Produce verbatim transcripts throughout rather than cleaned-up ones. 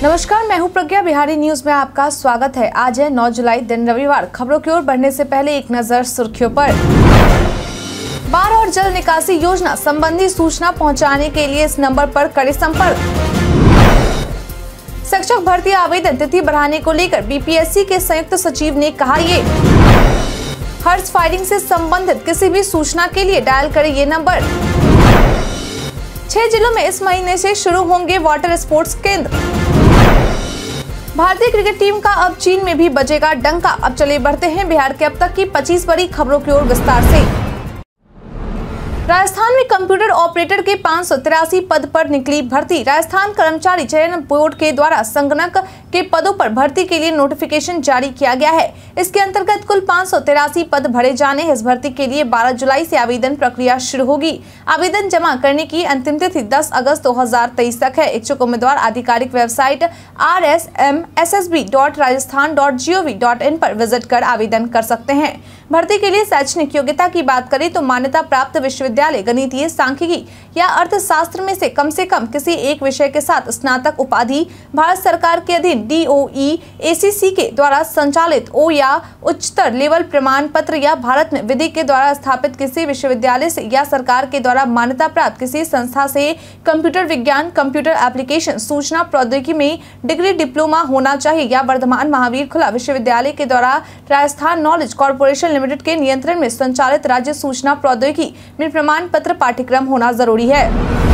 नमस्कार, मैं हूं प्रज्ञा। बिहारी न्यूज में आपका स्वागत है। आज है नौ जुलाई, दिन रविवार। खबरों की ओर बढ़ने से पहले एक नजर सुर्खियों पर। बाढ़ और जल निकासी योजना संबंधी सूचना पहुंचाने के लिए इस नंबर पर करें संपर्क। शिक्षक भर्ती आवेदन तिथि बढ़ाने को लेकर बीपीएससी के संयुक्त सचिव ने कहा ये। हर्ष फायरिंग से संबंधित किसी भी सूचना के लिए डायल करें ये नंबर। छह जिलों में इस महीने से शुरू होंगे वाटर स्पोर्ट्स केंद्र। भारतीय क्रिकेट टीम का अब चीन में भी बजेगा डंका। अब चले बढ़ते हैं बिहार के अब तक की पच्चीस बड़ी खबरों की ओर विस्तार से। राजस्थान में कंप्यूटर ऑपरेटर के पाँच सौ तिरासी पद पर निकली भर्ती। राजस्थान कर्मचारी चयन बोर्ड के द्वारा संगणक के पदों पर भर्ती के लिए नोटिफिकेशन जारी किया गया है। इसके अंतर्गत कुल पाँच सौ तिरासी पद भरे जाने हैं। इस भर्ती के लिए बारह जुलाई से आवेदन प्रक्रिया शुरू होगी। आवेदन जमा करने की अंतिम तिथि दस अगस्त दो हजार तेईस तक है। इच्छुक उम्मीदवार आधिकारिक website R S M S S B dot Rajasthan dot G O V dot in पर विजिट कर आवेदन कर सकते हैं। भर्ती के लिए शैक्षणिक योग्यता की बात करें तो मान्यता प्राप्त विश्वविद्यालय गणितीय, सांख्यिकी या अर्थशास्त्र में से कम से कम किसी एक विषय के साथ स्नातक उपाधि, भारत सरकार के अधीन डी ओ ई ए सी सी के द्वारा संचालित ओ या उच्चतर लेवल प्रमाण पत्र या भारत में विधि के द्वारा स्थापित किसी विश्वविद्यालय से या सरकार के द्वारा मान्यता प्राप्त किसी संस्था से कंप्यूटर विज्ञान, कंप्यूटर एप्लीकेशन, सूचना प्रौद्योगिकी में डिग्री डिप्लोमा होना चाहिए या वर्धमान महावीर खुला विश्वविद्यालय के द्वारा राजस्थान नॉलेज कॉर्पोरेशन लिमिटेड के नियंत्रण में संचालित राज्य सूचना प्रौद्योगिकी में प्रमाण पत्र पाठ्यक्रम होना जरूरी है।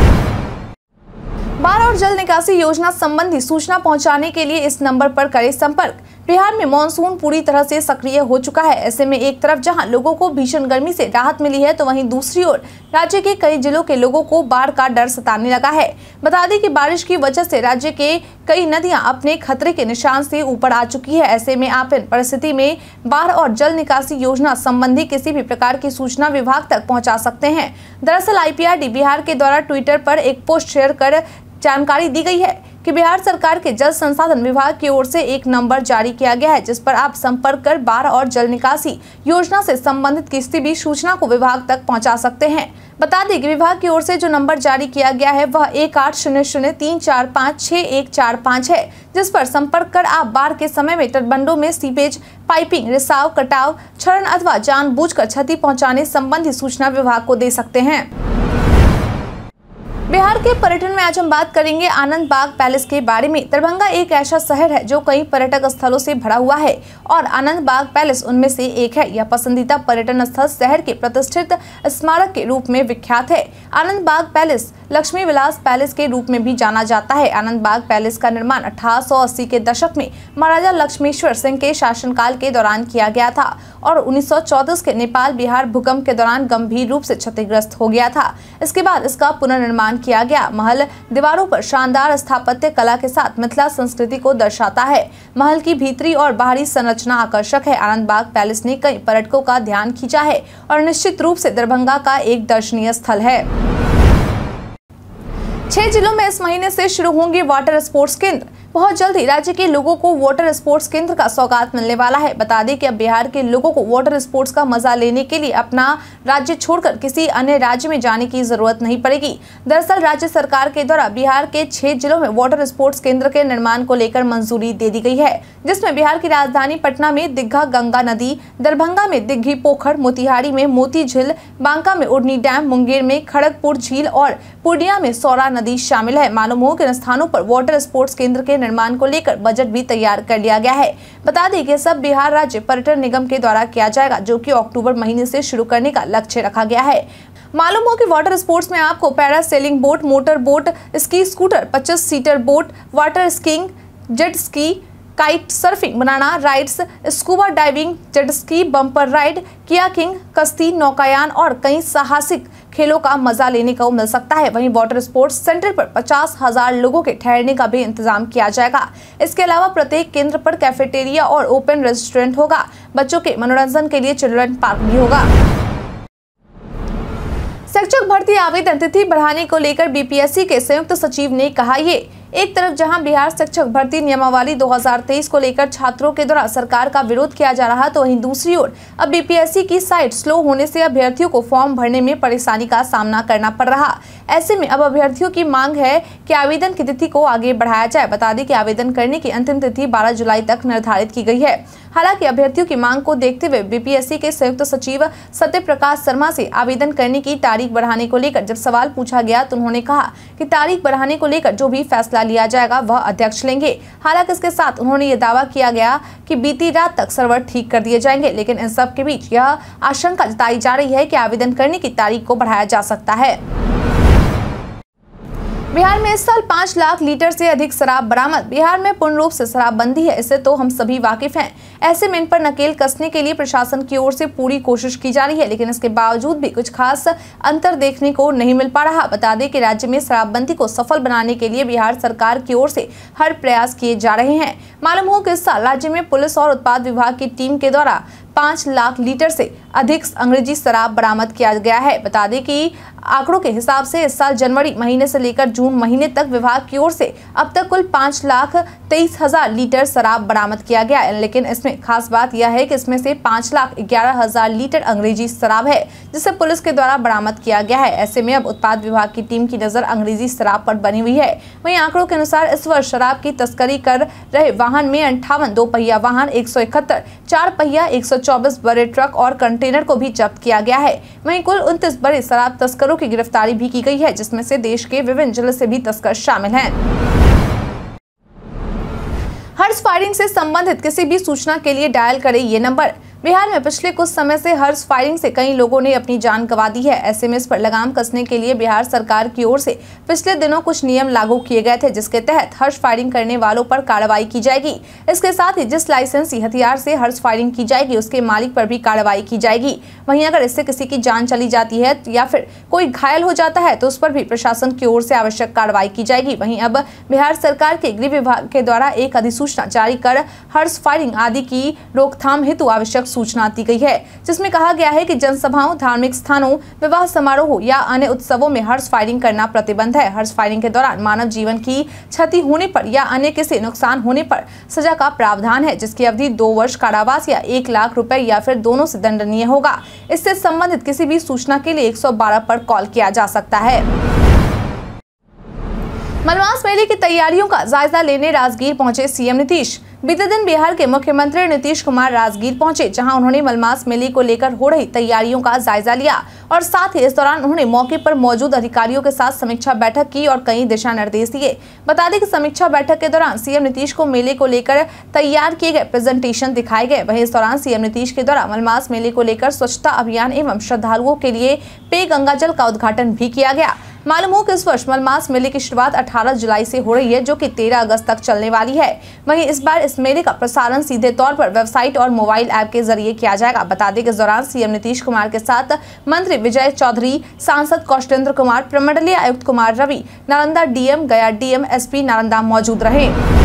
बाढ़ और जल निकासी योजना संबंधी सूचना पहुंचाने के लिए इस नंबर पर करें संपर्क। बिहार में मानसून पूरी तरह से सक्रिय हो चुका है। ऐसे में एक तरफ जहां लोगों को भीषण गर्मी से राहत मिली है तो वहीं दूसरी ओर राज्य के कई जिलों के लोगों को बाढ़ का डर सताने लगा है। बता दें कि बारिश की वजह से राज्य के कई नदियां अपने खतरे के निशान से ऊपर आ चुकी है। ऐसे में आप इन परिस्थिति में बाढ़ और जल निकासी योजना संबंधी किसी भी प्रकार की सूचना विभाग तक पहुँचा सकते हैं। दरअसल I P R D Bihar के द्वारा ट्विटर पर एक पोस्ट शेयर कर जानकारी दी गई है कि बिहार सरकार के जल संसाधन विभाग की ओर से एक नंबर जारी किया गया है जिस पर आप संपर्क कर बाढ़ और जल निकासी योजना से संबंधित किसी भी सूचना को विभाग तक पहुंचा सकते हैं। बता दें कि विभाग की ओर से जो नंबर जारी किया गया है वह एक आठ शून्य शून्य तीन चार पाँच छह एक चार पाँच है, जिस पर संपर्क कर आप बाढ़ के समय में तटबंधों में सीपेज पाइपिंग, रिसाव, कटाव, क्षरण अथवा जानबूझकर क्षति पहुँचाने संबंधी सूचना विभाग को दे सकते हैं। बिहार के पर्यटन में आज हम बात करेंगे आनंद बाग पैलेस के बारे में। दरभंगा एक ऐसा शहर है जो कई पर्यटक स्थलों से भरा हुआ है और आनंद बाग पैलेस उनमें से एक है। यह पसंदीदा पर्यटन स्थल शहर के प्रतिष्ठित स्मारक के रूप में विख्यात है। आनंद बाग पैलेस लक्ष्मी विलास पैलेस के रूप में भी जाना जाता है। आनंद बाग पैलेस का निर्माण अठारह सौ अस्सी के दशक में महाराजा लक्ष्मेश्वर सिंह के शासनकाल के दौरान किया गया था और उन्नीस सौ चौंतीस के नेपाल बिहार भूकंप के दौरान गंभीर रूप से क्षतिग्रस्त हो गया था। इसके बाद इसका पुनर्निर्माण किया गया। महल दीवारों पर शानदार स्थापत्य कला के साथ मिथिला संस्कृति को दर्शाता है। महल की भीतरी और बाहरी संरचना आकर्षक है। आनंद बाग पैलेस ने कई पर्यटकों का ध्यान खींचा है और निश्चित रूप से दरभंगा का एक दर्शनीय स्थल है। छह जिलों में इस महीने से शुरू होंगे वाटर स्पोर्ट्स केंद्र। बहुत जल्द ही राज्य के लोगों को वाटर स्पोर्ट्स केंद्र का सौगात मिलने वाला है। बता दें कि अब बिहार के लोगों को वाटर स्पोर्ट्स का मजा लेने के लिए अपना राज्य छोड़कर किसी अन्य राज्य में जाने की जरूरत नहीं पड़ेगी। दरअसल राज्य सरकार के द्वारा बिहार के छह जिलों में वाटर स्पोर्ट्स केंद्र के निर्माण को लेकर मंजूरी दे दी गई है, जिसमें बिहार की राजधानी पटना में दीघा गंगा नदी, दरभंगा में दिग्घी पोखर, मोतिहारी में मोती झील, बांका में उड़नी डैम, मुंगेर में खड़गपुर झील और पूर्णिया में सौरा नदी शामिल है। मालूम हो कि इन स्थानों पर वाटर स्पोर्ट्स केंद्र के निर्माण को लेकर बजट भी तैयार कर लिया गया है। बता दें कि सब बिहार राज्य पर्यटन निगम के द्वारा किया जाएगा, जो कि अक्टूबर महीने से शुरू करने का लक्ष्य रखा गया है। मालूम हो कि वाटर स्पोर्ट्स में आपको parasailing boat, motor boat, ski scooter, पच्चीस seater boat, water skiing, jet ski, kite surfing, banana rides, scuba diving, jet ski, bumper ride, kayaking, कश्ती, नौकायान और कई साहसिक खेलों का मजा लेने को मिल सकता है। वहीं वाटर स्पोर्ट्स सेंटर पर पचास हजार लोगों के ठहरने का भी इंतजाम किया जाएगा। इसके अलावा प्रत्येक केंद्र पर कैफेटेरिया और ओपन रेस्टोरेंट होगा। बच्चों के मनोरंजन के लिए चिल्ड्रन पार्क भी होगा। शिक्षक भर्ती आवेदन तिथि बढ़ाने को लेकर बीपीएससी के संयुक्त सचिव ने कहा ये एक तरफ जहां बिहार शिक्षक भर्ती नियमावली दो हज़ार तेईस को लेकर छात्रों के द्वारा सरकार का विरोध किया जा रहा, तो वहीं दूसरी ओर अब बीपीएससी की साइट स्लो होने से अभ्यर्थियों को फॉर्म भरने में परेशानी का सामना करना पड़ रहा। ऐसे में अब अभ्यर्थियों की मांग है कि आवेदन की तिथि को आगे बढ़ाया जाए। बता दें कि आवेदन करने की अंतिम तिथि बारह जुलाई तक निर्धारित की गई है। हालांकि अभ्यर्थियों की मांग को देखते हुए बीपीएससी के संयुक्त सचिव सत्य प्रकाश शर्मा से आवेदन करने की तारीख बढ़ाने को लेकर जब सवाल पूछा गया तो उन्होंने कहा कि तारीख बढ़ाने को लेकर जो भी फैसला लिया जाएगा वह अध्यक्ष लेंगे। हालांकि इसके साथ उन्होंने ये दावा किया गया कि बीती रात तक सर्वर ठीक कर दिए जाएंगे, लेकिन इन सब के बीच यह आशंका जताई जा रही है कि आवेदन करने की तारीख को बढ़ाया जा सकता है। बिहार में इस साल पाँच लाख लीटर से अधिक शराब बरामद। बिहार में पूर्ण रूप से शराबबंदी है, इससे तो हम सभी वाकिफ हैं। ऐसे में इन पर नकेल कसने के लिए प्रशासन की ओर से पूरी कोशिश की जा रही है, लेकिन इसके बावजूद भी कुछ खास अंतर देखने को नहीं मिल पा रहा। बता दें कि राज्य में शराबबंदी को सफल बनाने के लिए बिहार सरकार की ओर से हर प्रयास किए जा रहे हैं। मालूम हो कि इस साल राज्य में पुलिस और उत्पाद विभाग की टीम के द्वारा पाँच लाख लीटर से अधिक अंग्रेजी शराब बरामद किया गया है। बता दें कि आंकड़ों के हिसाब से इस साल जनवरी महीने से लेकर जून महीने तक विभाग की ओर से अब तक कुल पाँच लाख तेईस हजार लीटर शराब बरामद किया गया है। लेकिन इसमें खास बात यह है कि इसमें से पाँच लाख ग्यारह हजार लीटर अंग्रेजी शराब है, जिसे पुलिस के द्वारा बरामद किया गया है। ऐसे में अब उत्पाद विभाग की टीम की नजर अंग्रेजी शराब पर बनी हुई है। वहीं आंकड़ों के अनुसार इस वर्ष शराब की तस्करी कर रहे वाहन में अंठावन दो पहिया वाहन, एक सौ इकहत्तर चार पहिया, एक सौ चौबीस बड़े ट्रक और कंटेनर को भी जब्त किया गया है। वहीं कुल उनतीस बड़े शराब तस्करों की गिरफ्तारी भी की गई है, जिसमें से देश के विभिन्न जिलों से भी तस्कर शामिल हैं। हर्ष फायरिंग से संबंधित किसी भी सूचना के लिए डायल करें ये नंबर। बिहार में पिछले कुछ समय से हर्ष फायरिंग से कई लोगों ने अपनी जान गंवा दी है। ऐसे में इस पर लगाम कसने के लिए बिहार सरकार की ओर से पिछले दिनों कुछ नियम लागू किए गए थे, जिसके तहत हर्ष फायरिंग करने वालों पर कार्रवाई की जाएगी। इसके साथ ही जिस लाइसेंसी हथियार से हर्ष फायरिंग की जाएगी उसके मालिक पर भी कार्रवाई की जाएगी। वहीं अगर इससे किसी की जान चली जाती है या फिर कोई घायल हो जाता है तो उस पर भी प्रशासन की ओर से आवश्यक कार्रवाई की जाएगी। वहीं अब बिहार सरकार के गृह विभाग के द्वारा एक अधिसूचना जारी कर हर्ष फायरिंग आदि की रोकथाम हेतु आवश्यक सूचना दी गई है, जिसमें कहा गया है कि जनसभाओं, धार्मिक स्थानों, विवाह समारोह या अन्य उत्सवों में हर्ष फायरिंग करना प्रतिबंध है। हर्ष फायरिंग के दौरान मानव जीवन की क्षति होने पर या अन्य किसी नुकसान होने पर सजा का प्रावधान है, जिसकी अवधि दो वर्ष कारावास या एक लाख रुपए या फिर दोनों से दंडनीय होगा। इससे संबंधित किसी भी सूचना के लिए एक सौ बारह पर कॉल किया जा सकता है। मलमास मेले की तैयारियों का जायजा लेने राजगीर पहुंचे सीएम नीतीश। बीते दिन बिहार के मुख्यमंत्री नीतीश कुमार राजगीर पहुंचे, जहां उन्होंने मलमास मेले को लेकर हो रही तैयारियों का जायजा लिया और साथ ही इस दौरान उन्होंने मौके पर मौजूद अधिकारियों के साथ समीक्षा बैठक की और कई दिशा निर्देश दिए। बता दें कि समीक्षा बैठक के दौरान सीएम नीतीश को मेले को लेकर तैयार किए गए प्रेजेंटेशन दिखाए गए। वहीं इस दौरान सीएम नीतीश के द्वारा मलमास मेले को लेकर स्वच्छता अभियान एवं श्रद्धालुओं के लिए पेय गंगा जल का उद्घाटन भी किया गया। मालूम हो कि इस वर्ष मलमास मेले की शुरुआत अठारह जुलाई से हो रही है, जो कि तेरह अगस्त तक चलने वाली है। वहीं इस बार इस मेले का प्रसारण सीधे तौर पर वेबसाइट और मोबाइल ऐप के जरिए किया जाएगा। बता दें कि इस दौरान सीएम नीतीश कुमार के साथ मंत्री विजय चौधरी, सांसद कौशलेंद्र कुमार, प्रमंडलीय आयुक्त Kumar Ravi, Nalanda DM, Gaya DM, SP Nalanda मौजूद रहे।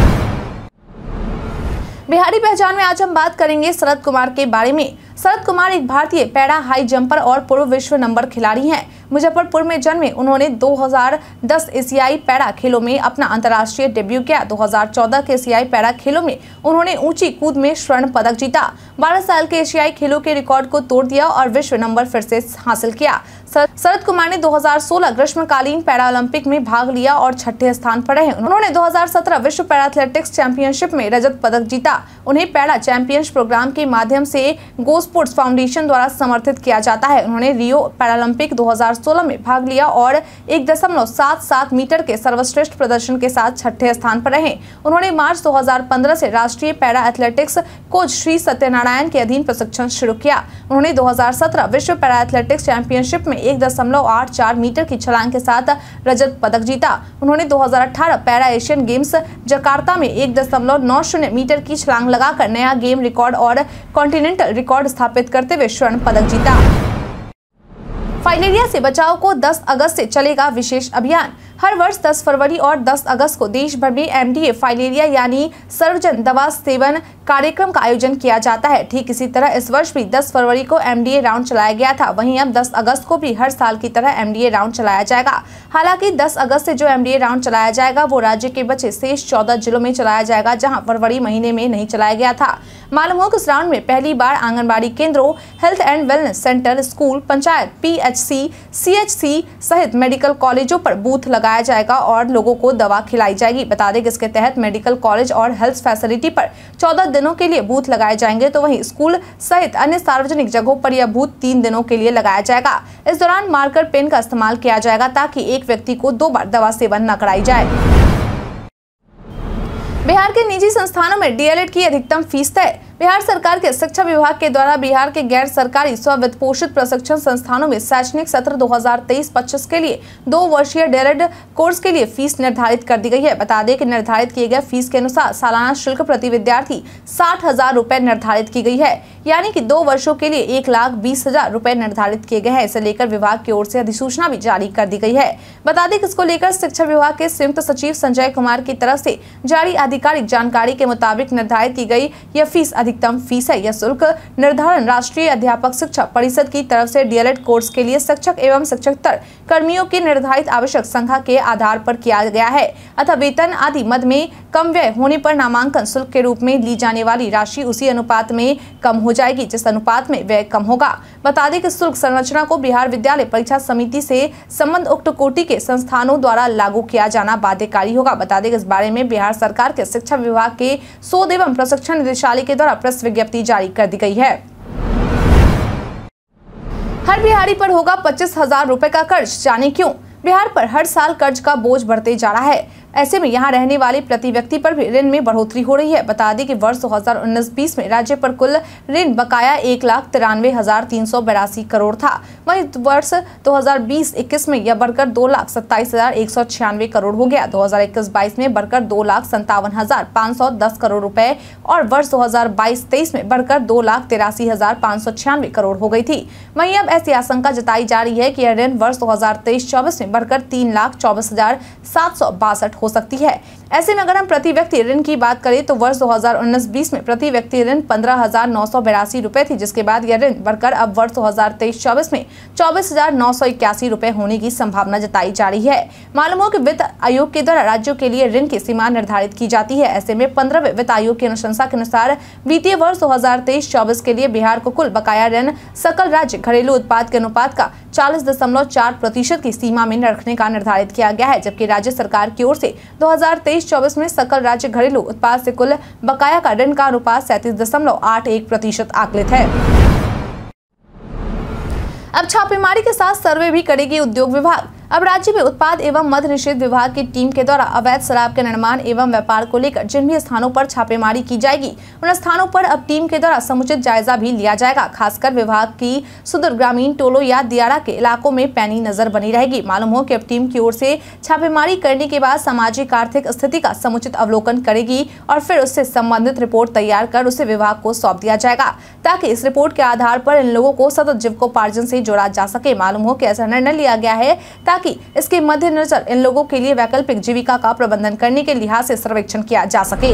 बिहारी पहचान में आज हम बात करेंगे शरद कुमार के बारे में। शरद कुमार एक भारतीय पैरा हाई जंपर और पूर्व विश्व नंबर खिलाड़ी हैं। मुजफ्फरपुर में जन्मे उन्होंने दो हज़ार दस एशियाई पैरा खेलों में अपना अंतर्राष्ट्रीय डेब्यू किया। दो हज़ार चौदह के एशियाई पैरा खेलों में उन्होंने ऊंची कूद में स्वर्ण पदक जीता। बारह साल के एशियाई खेलों के रिकॉर्ड को तोड़ दिया और विश्व नंबर फिर से हासिल किया। शरद कुमार ने दो हज़ार सोलह ग्रीष्मकालीन पैरा ओलंपिक में भाग लिया और छठे स्थान पर रहे। उन्होंने दो हज़ार सत्रह विश्व पैरा एथलेटिक्स चैंपियनशिप में रजत पदक जीता। उन्हें पैरा चैंपियंस प्रोग्राम के माध्यम से गो स्पोर्ट्स फाउंडेशन द्वारा समर्थित किया जाता है। उन्होंने रियो पैरालंपिक दो हज़ार सोलह में भाग लिया और एक दशमलव सात सात मीटर के सर्वश्रेष्ठ प्रदर्शन के साथ छठे स्थान पर रहे। उन्होंने मार्च दो हज़ार पंद्रह से राष्ट्रीय para athletics coach Shri Satyanarayan के अधीन प्रशिक्षण शुरू किया। उन्होंने दो हज़ार सत्रह विश्व पैरा एथलेटिक्स चैंपियनशिप में एक दशमलव आठ चार मीटर की छलांग के साथ रजत पदक जीता। उन्होंने दो हज़ार अठारह पैरा एशियन गेम्स जकार्ता में एक दशमलव नौ शून्य मीटर की छलांग लगाकर नया गेम रिकॉर्ड और कॉन्टिनेंटल रिकॉर्ड स्थापित करते हुए स्वर्ण पदक जीता। फाइलेरिया से बचाव को दस अगस्त से चलेगा विशेष अभियान। हर वर्ष दस फरवरी और दस अगस्त को देश भर में एमडीए फाइलेरिया यानी सर्वजन दवा सेवन कार्यक्रम का आयोजन किया जाता है। ठीक इसी तरह इस वर्ष भी दस फरवरी को एमडीए राउंड चलाया गया था। वहीं अब दस अगस्त को भी हर साल की तरह एमडीए राउंड चलाया जाएगा। हालांकि दस अगस्त से जो एमडीए राउंड चलाया जाएगा वो राज्य के बचे शेष चौदह जिलों में चलाया जाएगा, जहां फरवरी महीने में नहीं चलाया गया था। मालूम हो कि इस राउंड में पहली बार आंगनबाड़ी केंद्रों, health and wellness centre, school, panchayat, PHC, CHC सहित मेडिकल कॉलेजों पर बूथ लगाया जाएगा और लोगों को दवा खिलाई जाएगी। बता दें कि इसके तहत मेडिकल कॉलेज और हेल्थ फैसिलिटी पर चौदह दिनों के लिए बूथ लगाए जाएंगे, तो वहीं स्कूल सहित अन्य सार्वजनिक जगहों पर यह बूथ तीन दिनों के लिए लगाया जाएगा। इस दौरान मार्कर पेन का इस्तेमाल किया जाएगा ताकि एक व्यक्ति को दो बार दवा सेवन न कराई जाए। बिहार के निजी संस्थानों में डीएलएड की अधिकतम फीस तय। बिहार सरकार के शिक्षा विभाग के द्वारा बिहार के गैर सरकारी स्व वित्त पोषित प्रशिक्षण संस्थानों में शैक्षणिक सत्र दो हज़ार तेईस पच्चीस के लिए दो वर्षीय डीएलएड कोर्स के लिए फीस निर्धारित कर दी गई है। बता दें कि निर्धारित किए गए फीस के अनुसार सालाना शुल्क प्रति विद्यार्थी साठ हजार रुपए निर्धारित की गई है, यानी कि दो वर्षों के लिए एक लाख बीस हजार रुपए निर्धारित किए गए हैं। इसे लेकर विभाग की ओर से अधिसूचना भी जारी कर दी गई है। बता दें कि इसको लेकर शिक्षा विभाग के संयुक्त सचिव संजय कुमार की तरफ से जारी आधिकारिक जानकारी के मुताबिक निर्धारित की गई यह फीस अधिकतम फीस है। यह शुल्क निर्धारण राष्ट्रीय अध्यापक शिक्षा परिषद की तरफ से डीएलएड कोर्स के लिए शिक्षक एवं शिक्षकेतर कर्मियों की निर्धारित आवश्यक संख्या के आधार पर किया गया है, अतः वेतन आदि मद में कम व्यय होने पर नामांकन शुल्क के रूप में ली जाने वाली राशि उसी अनुपात में कम हो जाएगी जिस अनुपात में व्यय कम होगा। बता दें कि शुल्क संरचना को बिहार विद्यालय परीक्षा समिति से संबंध उक्त कोटि के संस्थानों द्वारा लागू किया जाना बाध्यकारी होगा। बता दें कि इस बारे में बिहार सरकार के शिक्षा विभाग के शोध एवं प्रशिक्षण निदेशालय के द्वारा प्रेस विज्ञप्ति जारी कर दी गई है। हर बिहारी पर होगा पच्चीस हजार रुपए का कर्ज, जाने क्यों। बिहार पर हर साल कर्ज का बोझ बढ़ते जा रहा है। ऐसे में यहाँ रहने वाले प्रति व्यक्ति पर भी ऋण में बढ़ोतरी हो रही है। बता दें कि वर्ष दो हजार उन्नीस बीस में राज्य पर कुल ऋण बकाया एक लाख तिरानवे हजार तीन सौ बिरासी करोड़ था। वहीं वर्ष दो हजार बीस इक्कीस में यह बढ़कर दो लाख सत्ताईस हजार एक सौ छियानवे करोड़ हो गया। दो हजार इक्कीस बाईस में बढ़कर दो लाख संतावन हजार पाँच सौ दस करोड़ रुपए और वर्ष दो हजार बाईस तेईस में बढ़कर दो लाख तिरासी हजार पाँच सौ छियानवे करोड़ हो गई थी। वहीं अब ऐसी आशंका जताई जा रही है कि यह ऋण वर्ष दो हजार तेईस चौबीस में बढ़कर तीन लाख चौबीस हजार सात सौ बासठ हो सकती है। ऐसे में अगर हम प्रति व्यक्ति ऋण की बात करें तो वर्ष दो हजार उन्नीस बीस में प्रति व्यक्ति ऋण पंद्रह हजार नौ सौ बिरासी रुपए थी, जिसके बाद यह ऋण बढ़कर अब वर्ष दो हजार तेईस चौबीस में चौबीस हजार नौ सौ इक्यासी रुपए होने की संभावना जताई जा रही है। मालूम हो कि वित्त आयोग के द्वारा राज्यों के लिए ऋण की सीमा निर्धारित की जाती है। ऐसे में पंद्रहवें वित्त आयोग की अनुशंसा के अनुसार वित्तीय वर्ष दो हजार तेईस चौबीस के लिए बिहार को कुल बकाया ऋण सकल राज्य घरेलू उत्पाद के अनुपात का चालीस दशमलव चार प्रतिशत की सीमा में रखने का निर्धारित किया गया है, जबकि राज्य सरकार की ओर से दो हजार तेईस चौबीस में सकल राज्य घरेलू उत्पाद से कुल बकाया का ऋण का अनुपात सैंतीस दशमलव आठ एक प्रतिशत आकलित है। अब छापेमारी के साथ सर्वे भी करेगी उद्योग विभाग। अब राज्य में उत्पाद एवं मद्य निषेध विभाग की टीम के द्वारा अवैध शराब के निर्माण एवं व्यापार को लेकर जिन भी स्थानों पर छापेमारी की जाएगी उन स्थानों पर अब टीम के द्वारा समुचित जायजा भी लिया जाएगा। खासकर विभाग की सुदूर ग्रामीण टोलों या दियारा के इलाकों में पैनी नजर बनी रहेगी। मालूम हो कि अब टीम की ओर से छापेमारी करने के बाद सामाजिक आर्थिक स्थिति का समुचित अवलोकन करेगी और फिर उससे संबंधित रिपोर्ट तैयार कर उसे विभाग को सौंप दिया जाएगा, ताकि इस रिपोर्ट के आधार पर इन लोगों को सतत जीविकोपार्जन से जोड़ा जा सके। मालूम हो कि ऐसा निर्णय लिया गया है ताकि इसके मद्देनजर इन लोगों के लिए वैकल्पिक जीविका का प्रबंधन करने के लिहाज से सर्वेक्षण किया जा सके।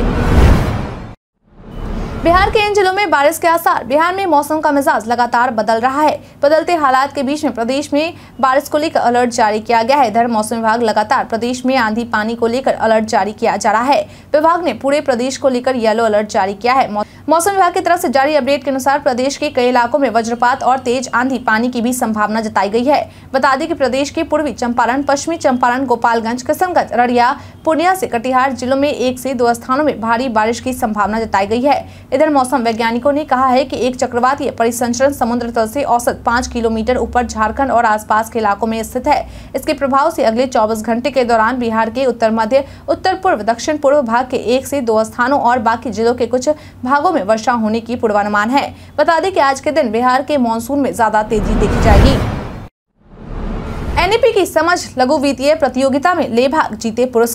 बिहार के इन जिलों में बारिश के आसार। बिहार में मौसम का मिजाज लगातार बदल रहा है। बदलते हालात के बीच में प्रदेश में बारिश को लेकर अलर्ट जारी किया गया है। इधर मौसम विभाग लगातार प्रदेश में आंधी पानी को लेकर अलर्ट जारी किया जा रहा है। विभाग ने पूरे प्रदेश को लेकर येलो अलर्ट जारी किया है। मौसम विभाग की तरफ से जारी अपडेट के अनुसार प्रदेश के कई इलाकों में वज्रपात और तेज आंधी पानी की भी संभावना जताई गई है। बता दें कि प्रदेश के पूर्वी चंपारण, पश्चिमी चंपारण, गोपालगंज, किशनगंज, अररिया, पूर्णिया से कटिहार जिलों में एक से दो स्थानों में भारी बारिश की संभावना जताई गई है। इधर मौसम वैज्ञानिकों ने कहा है कि एक चक्रवातीय परिसंचरण समुद्र तल से औसत पाँच किलोमीटर ऊपर झारखंड और आसपास के इलाकों में स्थित है। इसके प्रभाव से अगले चौबीस घंटे के दौरान बिहार के उत्तर मध्य, उत्तर पूर्व, दक्षिण पूर्व भाग के एक से दो स्थानों और बाकी जिलों के कुछ भागों में वर्षा होने की पूर्वानुमान है। बता दें कि आज के दिन बिहार के मानसून में ज्यादा तेजी देखी जाएगी। एनईपी की समझ लघु वित्तीय प्रतियोगिता में ले भाग, जीते पुरस्कार।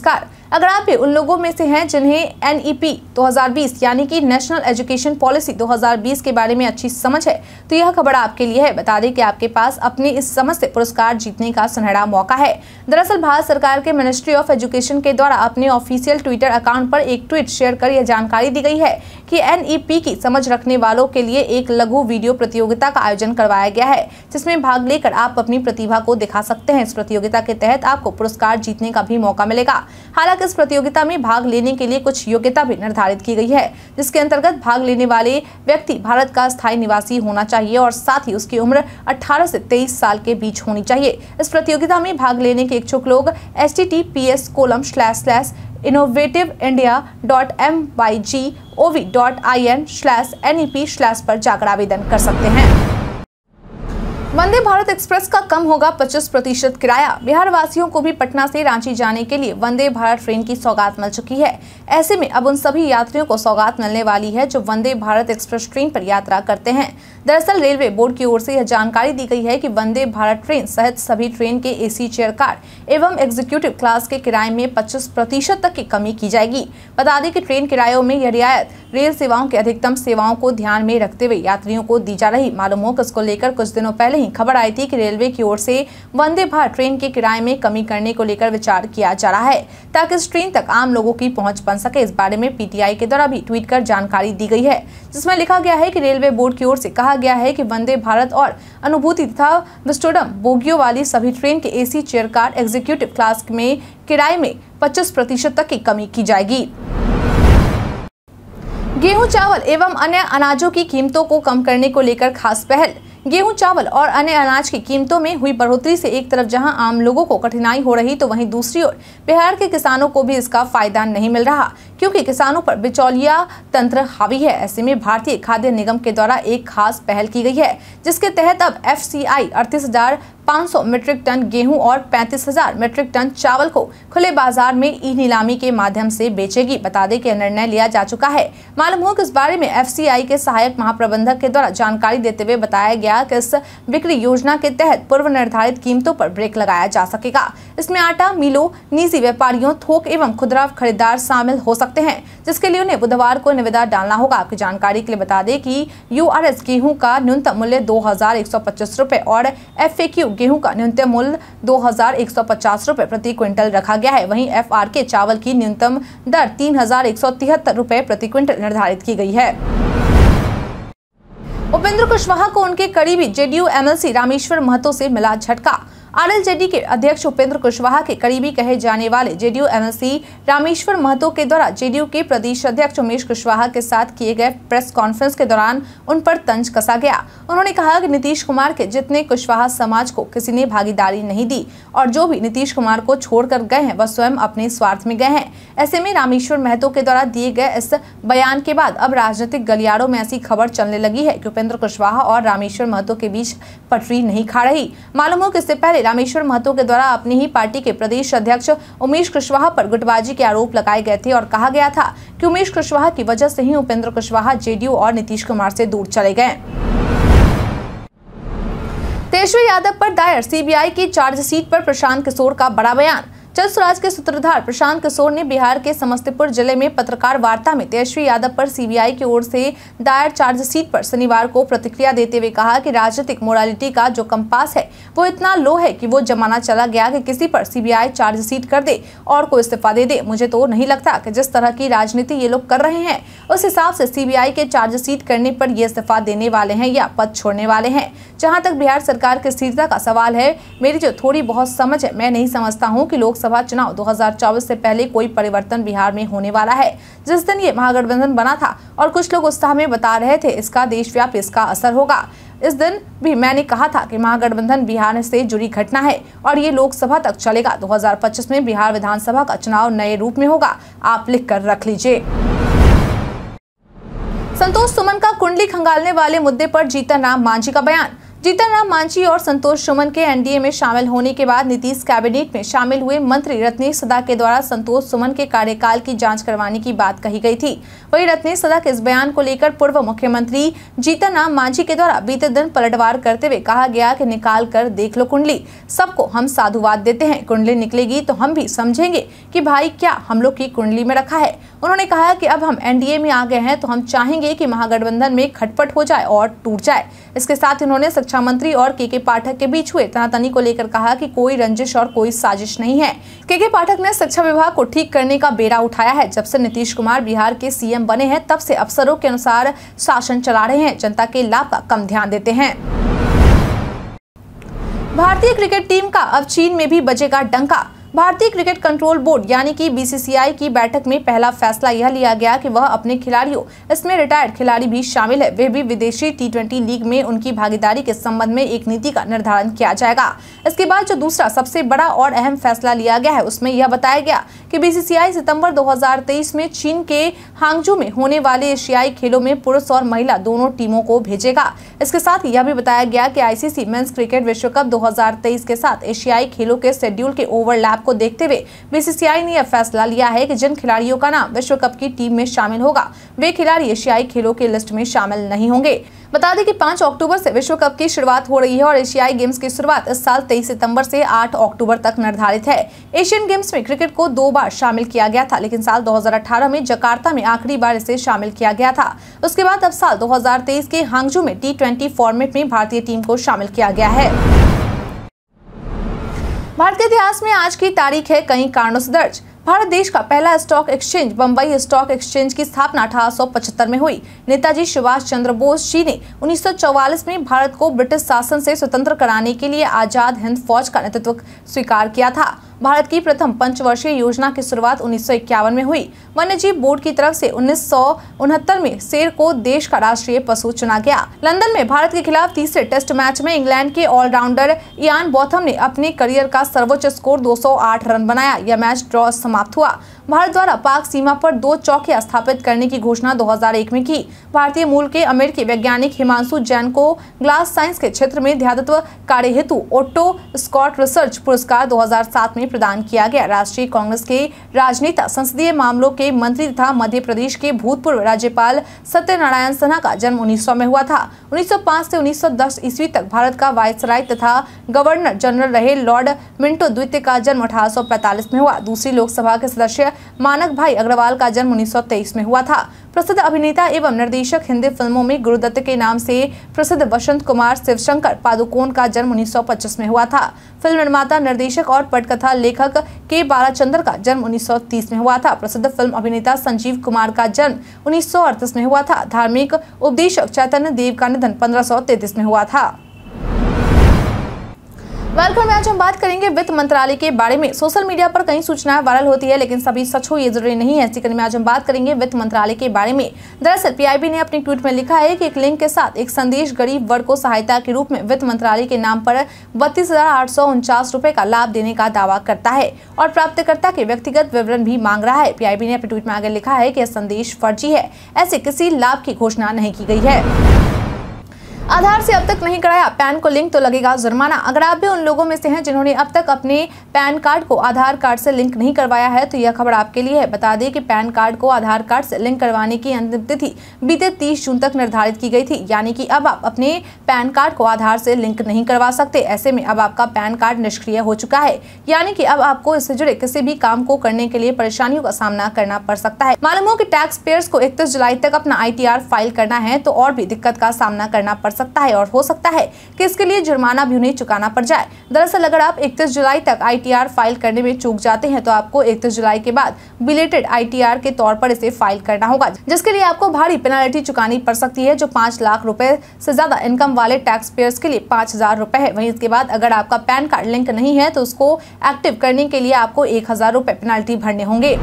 अगर आप भी उन लोगों में से हैं जिन्हें एन ई पी दो हज़ार बीस यानी कि नेशनल एजुकेशन पॉलिसी दो हज़ार बीस के बारे में अच्छी समझ है तो यह खबर आपके लिए है। बता दें कि आपके पास अपनी इस समझ से पुरस्कार जीतने का सुनहरा मौका है। दरअसल भारत सरकार के मिनिस्ट्री ऑफ एजुकेशन के द्वारा अपने ऑफिशियल ट्विटर अकाउंट पर एक ट्वीट शेयर कर यह जानकारी दी गई है कि एन ई पी की समझ रखने वालों के लिए एक लघु वीडियो प्रतियोगिता का आयोजन करवाया गया है, जिसमें भाग लेकर आप अपनी प्रतिभा को दिखा सकते हैं। इस प्रतियोगिता के तहत आपको पुरस्कार जीतने का भी मौका मिलेगा। हालांकि इस प्रतियोगिता में भाग लेने के लिए कुछ योग्यता भी निर्धारित की गई है, जिसके अंतर्गत भाग लेने वाले व्यक्ति भारत का स्थायी निवासी होना चाहिए और साथ ही उसकी उम्र अठारह से तेईस साल के बीच होनी चाहिए। इस प्रतियोगिता में भाग लेने के इच्छुक लोग H T T P S colon slash slash innovative India dot M Y G O V dot I N slash N E P slash पर जाकर आवेदन कर सकते हैं। वंदे भारत एक्सप्रेस का कम होगा पच्चीस प्रतिशत किराया। बिहार वासियों को भी पटना से रांची जाने के लिए वंदे भारत ट्रेन की सौगात मिल चुकी है। ऐसे में अब उन सभी यात्रियों को सौगात मिलने वाली है जो वंदे भारत एक्सप्रेस ट्रेन पर यात्रा करते हैं। दरअसल रेलवे बोर्ड की ओर से यह जानकारी दी गई है कि वंदे भारत ट्रेन सहित सभी ट्रेन के ए सी चेयर कार एवं एग्जीक्यूटिव क्लास के किराए में पच्चीस प्रतिशत तक की कमी की जाएगी। बता दें कि ट्रेन किरायों में यह रियायत रेल सेवाओं की अधिकतम सेवाओं को ध्यान में रखते हुए यात्रियों को दी जा रही। मालूम हो कि इसको लेकर कुछ दिनों पहले ही खबर आई थी कि रेलवे की ओर से वंदे भारत ट्रेन के किराए में कमी करने को लेकर विचार किया जा रहा है ताकि इस ट्रेन तक आम लोगों की पहुंच बन सके। इस बारे में पी टी आई के द्वारा भी ट्वीट कर जानकारी दी गई है, जिसमें लिखा गया है कि रेलवे बोर्ड की ओर से कहा गया है कि वंदे भारत और अनुभूति तथा विस्टोडम बोगियों वाली सभी ट्रेन के A C chair car executive class में किराए में पच्चीस प्रतिशत तक की कमी की जाएगी। गेहूं, चावल एवं अन्य अनाजों की कीमतों को कम करने को लेकर खास पहल। गेहूं, चावल और अन्य अनाज की कीमतों में हुई बढ़ोतरी से एक तरफ जहां आम लोगों को कठिनाई हो रही तो वहीं दूसरी ओर बिहार के किसानों को भी इसका फायदा नहीं मिल रहा, क्योंकि किसानों पर बिचौलिया तंत्र हावी है। ऐसे में भारतीय खाद्य निगम के द्वारा एक खास पहल की गई है, जिसके तहत अब एफ सी आई अड़तीस हजार पाँच सौ मीट्रिक टन गेहूं और पैंतीस हजार मीट्रिक टन चावल को खुले बाजार में ई नीलामी के माध्यम से बेचेगी। बता दें कि निर्णय लिया जा चुका है। मालूम हो कि इस बारे में एफ सी आई के सहायक महाप्रबंधक के द्वारा जानकारी देते हुए बताया गया कि इस बिक्री योजना के तहत पूर्व निर्धारित कीमतों पर ब्रेक लगाया जा सकेगा। इसमें आटा मिलों, निजी व्यापारियों, थोक एवं खुदरा खरीदार शामिल हो सकते हैं, जिसके लिए उन्हें बुधवार को निविदा डालना होगा। आपकी जानकारी के लिए बता दें कि यू आर एस गेहूं का न्यूनतम मूल्य दो हजार एक सौ पच्चीस रुपए और एफ ए क्यू गेहूं का न्यूनतम मूल्य दो हजार एक सौ पचास रुपए प्रति क्विंटल रखा गया है। वहीं एफ आर के चावल की न्यूनतम दर तीन हजार एक सौ तिहत्तर रुपए प्रति क्विंटल निर्धारित की गई है। उपेंद्र कुशवाहा को उनके करीबी J D U M L C Rameshwar Mahto से मिला झटका। आर एल जे डी के अध्यक्ष उपेंद्र कुशवाहा के करीबी कहे जाने वाले J D U M L C Rameshwar Mahto के द्वारा जे डी यू के प्रदेश अध्यक्ष उमेश कुशवाहा के साथ किए गए प्रेस कॉन्फ्रेंस के दौरान उन पर तंज कसा गया। उन्होंने कहा कि नीतीश कुमार के जितने कुशवाहा समाज को किसी ने भागीदारी नहीं दी और जो भी नीतीश कुमार को छोड़कर गए हैं वह स्वयं अपने स्वार्थ में गए हैं। ऐसे में रामेश्वर महतो के द्वारा दिए गए इस बयान के बाद अब राजनीतिक गलियारों में ऐसी खबर चलने लगी है कि उपेंद्र कुशवाहा और रामेश्वर महतो के बीच पटरी नहीं खा रही। मालूम हो कि इससे पहले रामेश्वर महतो के द्वारा अपनी ही पार्टी के प्रदेश अध्यक्ष उमेश कुशवाहा पर गुटबाजी के आरोप लगाए गए थे और कहा गया था कि उमेश कुशवाहा की वजह से ही Upendra Kushwaha J D U और नीतीश कुमार से दूर चले गए। तेजस्वी यादव पर दायर सी बी आई की चार्जशीट पर प्रशांत किशोर का बड़ा बयान। जल स्वराज के सूत्रधार प्रशांत किशोर ने बिहार के समस्तीपुर जिले में पत्रकार वार्ता में तेजस्वी यादव पर सी बी आई की ओर से दायर चार्जशीट पर शनिवार को प्रतिक्रिया देते हुए कहा कि राजनीतिक मोरालिटी का जो कंपास है वो इतना लो है कि वो जमाना चला गया कि किसी पर सी बी आई चार्जशीट कर दे और कोई इस्तीफा दे दे। मुझे तो नहीं लगता कि जिस तरह की राजनीति ये लोग कर रहे हैं उस हिसाब से सी बी आई के चार्जशीट करने पर ये इस्तीफा देने वाले हैं या पद छोड़ने वाले हैं। जहाँ तक बिहार सरकार की स्थिरता का सवाल है, मेरी जो थोड़ी बहुत समझ है, मैं नहीं समझता हूँ कि लोकसभा चुनाव दो हजार चौबीस से पहले कोई परिवर्तन बिहार में होने वाला है। जिस दिन ये महागठबंधन बना था और कुछ लोग उत्साह में बता रहे थे इसका देशव्यापी इसका असर होगा, इस दिन भी मैंने कहा था कि महागठबंधन बिहार से जुड़ी घटना है और ये लोकसभा तक चलेगा। दो हजार पच्चीस में बिहार विधानसभा का चुनाव नए रूप में होगा, आप लिख कर रख लीजिए। संतोष सुमन का कुंडली खंगालने वाले मुद्दे पर जीतन राम मांझी का बयान। जीतन राम मांझी और संतोष सुमन के एनडीए में शामिल होने के बाद नीतीश कैबिनेट में शामिल हुए मंत्री रत्नेश सदा के द्वारा संतोष सुमन के कार्यकाल की जांच करवाने की बात कही गई थी। वहीं रत्नेश सदा के इस बयान को लेकर पूर्व मुख्यमंत्री जीतन राम मांझी के द्वारा बीते दिन पलटवार करते हुए कहा गया कि निकाल कर देख लो कुंडली, सबको हम साधुवाद देते हैं, कुंडली निकलेगी तो हम भी समझेंगे कि भाई क्या हम लोग की कुंडली में रखा है। उन्होंने कहा कि अब हम एनडीए में आ गए हैं तो हम चाहेंगे कि महागठबंधन में खटपट हो जाए और टूट जाए। इसके साथ उन्होंने शिक्षा मंत्री और के के पाठक के बीच हुए तनातनी को लेकर कहा कि कोई रंजिश और कोई साजिश नहीं है। के के पाठक ने शिक्षा विभाग को ठीक करने का बेड़ा उठाया है। जब से नीतीश कुमार बिहार के सीएम बने हैं तब से अफसरों के अनुसार शासन चला रहे हैं, जनता के लाभ का कम ध्यान देते हैं। भारतीय क्रिकेट टीम का अब चीन में भी बजेगा डंका। भारतीय क्रिकेट कंट्रोल बोर्ड यानी कि बीसीसीआई की बैठक में पहला फैसला यह लिया गया कि वह अपने खिलाड़ियों, इसमें रिटायर्ड खिलाड़ी भी शामिल है, वे भी विदेशी टी ट्वेंटी लीग में उनकी भागीदारी के संबंध में एक नीति का निर्धारण किया जाएगा। इसके बाद जो दूसरा सबसे बड़ा और अहम फैसला लिया गया है उसमें यह बताया गया कि बीसीसीआई सितंबर दो हजार तेईस में चीन के हांगजू में होने वाले एशियाई खेलों में पुरुष और महिला दोनों टीमों को भेजेगा। इसके साथ यह भी बताया गया कि आईसीसी मेंस क्रिकेट विश्व कप दो हजार तेईस के साथ एशियाई खेलों के शेड्यूल के ओवरलैप को देखते हुए बीसीसीआई ने यह फैसला लिया है कि जिन खिलाड़ियों का नाम विश्व कप की टीम में शामिल होगा वे खिलाड़ी एशियाई खेलों की लिस्ट में शामिल नहीं होंगे। बता दें कि पाँच अक्टूबर से विश्व कप की शुरुआत हो रही है और एशियाई गेम्स की शुरुआत इस साल तेईस सितंबर से आठ अक्टूबर तक निर्धारित है। एशियन गेम्स में क्रिकेट को दो बार शामिल किया गया था, लेकिन साल दो हजार अठारह में जकार्ता में आखिरी बार इसे शामिल किया गया था। उसके बाद अब साल दो हजार तेईस के हांगजू में टी ट्वेंटी फॉर्मेट में भारतीय टीम को शामिल किया गया है। भारत के इतिहास में आज की तारीख है कई कारणों से दर्ज। भारत देश का पहला stock exchange Bombay stock exchange की स्थापना अठारह सौ पचहत्तर में हुई। नेताजी सुभाष चंद्र बोस जी ने उन्नीस सौ चौवालीस में भारत को ब्रिटिश शासन से स्वतंत्र कराने के लिए आजाद हिंद फौज का नेतृत्व स्वीकार किया था। भारत की प्रथम पंचवर्षीय योजना की शुरुआत उन्नीस सौ इक्यावन में हुई। वन्यजीव बोर्ड की तरफ से उन्नीस सौ उनहत्तर में शेर को देश का राष्ट्रीय पशु चुना गया। लंदन में भारत के खिलाफ तीसरे टेस्ट मैच में इंग्लैंड के ऑलराउंडर इयान बॉथम ने अपने करियर का सर्वोच्च स्कोर दो सौ आठ रन बनाया। यह मैच ड्रॉ समाप्त हुआ। भारत द्वारा पाक सीमा पर दो चौकियां स्थापित करने की घोषणा दो हजार एक में की। भारतीय मूल के अमेरिकी वैज्ञानिक हिमांशु जैन को ग्लास साइंस के क्षेत्र में ध्यातत्व कार्य हेतु ओट्टो स्कॉट रिसर्च पुरस्कार दो हजार सात में प्रदान किया गया। राष्ट्रीय कांग्रेस के राजनेता, संसदीय मामलों के मंत्री तथा मध्य प्रदेश के भूतपूर्व राज्यपाल सत्यनारायण सिन्हा का जन्म उन्नीस सौ में हुआ था। उन्नीस सौ पाँच से उन्नीस सौ दस ईस्वी तक भारत का वायसराय तथा गवर्नर जनरल रहे लॉर्ड मिंटो द्वितीय का जन्म अठारह सौ पैंतालीस में हुआ। दूसरी लोकसभा के सदस्य मानक भाई अग्रवाल का जन्म उन्नीस सौ तेईस में हुआ था। प्रसिद्ध अभिनेता एवं निर्देशक, हिंदी फिल्मों में गुरुदत्त के नाम से प्रसिद्ध वसंत कुमार शिवशंकर पादुकोण का जन्म उन्नीस सौ पच्चीस में हुआ था। फिल्म निर्माता, निर्देशक और पटकथा लेखक के बालाचंद्र का जन्म उन्नीस सौ तीस में हुआ था। प्रसिद्ध फिल्म अभिनेता संजीव कुमार का जन्म उन्नीस सौ अड़तीस में हुआ था। धार्मिक उपदेशक चैतन्य देव का निधन पंद्रह सौ तैंतीस में हुआ था। वेलकम। आज हम बात करेंगे वित्त मंत्रालय के बारे में। सोशल मीडिया पर कई सूचनाएं वायरल होती है, लेकिन सभी सच हो ये जरूरी नहीं है। इसी कड़ी में आज हम बात करेंगे वित्त मंत्रालय के बारे में। दरअसल पीआईबी ने अपने ट्वीट में लिखा है कि एक लिंक के साथ एक संदेश गरीब वर्ग को सहायता के रूप में वित्त मंत्रालय के नाम पर बत्तीस हजार आठ सौ उनचास रुपए का लाभ देने का दावा करता है और प्राप्तकर्ता के व्यक्तिगत विवरण भी मांग रहा है। पीआईबी ने अपने ट्वीट में आगे लिखा है कि यह संदेश फर्जी है, ऐसे किसी लाभ की घोषणा नहीं की गई है। आधार से अब तक नहीं कराया पैन को लिंक तो लगेगा जुर्माना। अगर आप भी उन लोगों में से हैं जिन्होंने अब तक अपने पैन कार्ड को आधार कार्ड से लिंक नहीं करवाया है तो यह खबर आपके लिए है। बता दें कि पैन कार्ड को आधार कार्ड से लिंक करवाने की अंतिम तिथि बीते तीस जून तक निर्धारित की गई थी, यानी कि अब आप अपने पैन कार्ड को आधार से लिंक नहीं करवा सकते। ऐसे में अब आपका पैन कार्ड निष्क्रिय हो चुका है, यानी कि अब आपको इससे जुड़े किसी भी काम को करने के लिए परेशानियों का सामना करना पड़ सकता है। मालूम हो कि टैक्स पेयर्स को इकतीस जुलाई तक अपना आई टी आर फाइल करना है तो और भी दिक्कत का सामना करना पड़ सकता है और हो सकता है कि इसके लिए जुर्माना भी उन्हें चुकाना पड़ जाए। दरअसल अगर आप इकतीस जुलाई तक आई टी आर फाइल करने में चूक जाते हैं तो आपको इकतीस जुलाई के बाद बिलेटेड आई टी आर के तौर पर इसे फाइल करना होगा, जिसके लिए आपको भारी पेनल्टी चुकानी पड़ सकती है, जो पाँच लाख रुपए से ज्यादा इनकम वाले टैक्स पेयर्स के लिए पाँच हजार रुपए है। वहीं इसके बाद अगर आपका पैन कार्ड लिंक नहीं है तो उसको एक्टिव करने के लिए आपको एक हजार रुपए पेनल्टी भरने होंगे।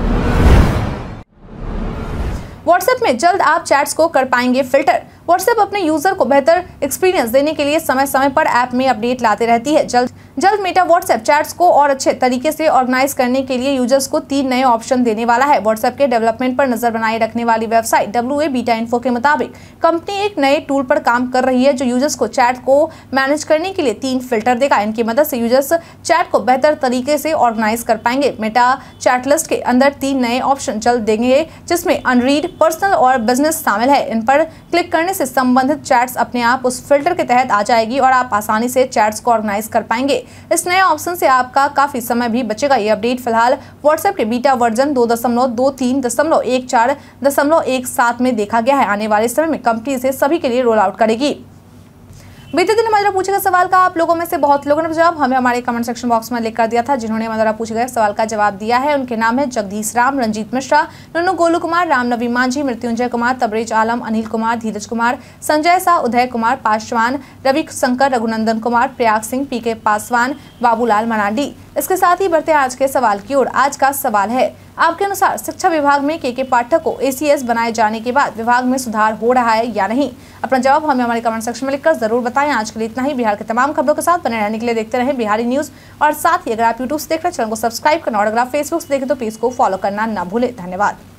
व्हाट्सएप में जल्द आप चैट्स को कर पाएंगे फिल्टर। व्हाट्सएप अपने यूजर को बेहतर एक्सपीरियंस देने के लिए समय समय पर ऐप में अपडेट लाते रहती है। जल्द जल्द मेटा व्हाट्सएप चैट्स को और अच्छे तरीके से ऑर्गेनाइज करने के लिए यूजर्स को तीन नए ऑप्शन देने वाला है। व्हाट्सएप के डेवलपमेंट पर नजर बनाए रखने वाली website W A beta info के मुताबिक कंपनी एक नए टूल पर काम कर रही है जो यूजर्स को चैट को मैनेज करने के लिए तीन फिल्टर देगा। इनकी मदद से यूजर्स चैट को बेहतर तरीके से ऑर्गेनाइज कर पाएंगे। मेटा चैट लिस्ट के अंदर तीन नए ऑप्शन जल्द देंगे जिसमें अनरीड, पर्सनल और बिजनेस शामिल है। इन पर क्लिक करने से संबंधित चैट्स अपने आप उस फिल्टर के तहत आ जाएगी और आप आसानी से चैट्स को ऑर्गेनाइज कर पाएंगे। इस नए ऑप्शन से आपका काफी समय भी बचेगा। ये अपडेट फिलहाल व्हाट्सएप के बीटा वर्जन दो दशमलव दो तीन दशमलव एक चार दशमलव एक सात में देखा गया है। आने वाले समय में कंपनी इसे सभी के लिए रोल आउट करेगी। बीते दिन मदरा पूछे गए सवाल का आप लोगों में से बहुत लोगों ने जवाब हमें हमारे कमेंट सेक्शन बॉक्स में लिख कर दिया था। जिन्होंने मदरा पूछे गए सवाल का जवाब दिया है उनके नाम है जगदीश राम, रंजीत मिश्रा, नुनू गोलू कुमार, रामनवी मांझी, मृत्युंजय कुमार, तबरेज आलम, अनिल कुमार, धीरज कुमार, संजय शाह, उदय कुमार पासवान, रवि शंकर, रघुनंदन कुमार, प्रयाग सिंह, पी के पासवान, बाबूलाल मरांडी। इसके साथ ही बढ़ते आज के सवाल की ओर। आज का सवाल है, आपके अनुसार शिक्षा विभाग में के के पाठक को ए सी एस बनाए जाने के बाद विभाग में सुधार हो रहा है या नहीं? अपना जवाब हमें हमारे कमेंट सेक्शन में लिखकर जरूर बताएं। आज के लिए इतना ही। बिहार के तमाम खबरों के साथ बने रहने के लिए देखते रहें बिहारी न्यूज और साथ ही अगर आप यूट्यूब से देख रहे हैं चैनल को सब्सक्राइब करना और अगर आप फेसबुक से देखें तो पेज को फॉलो करना ना भूलें। धन्यवाद।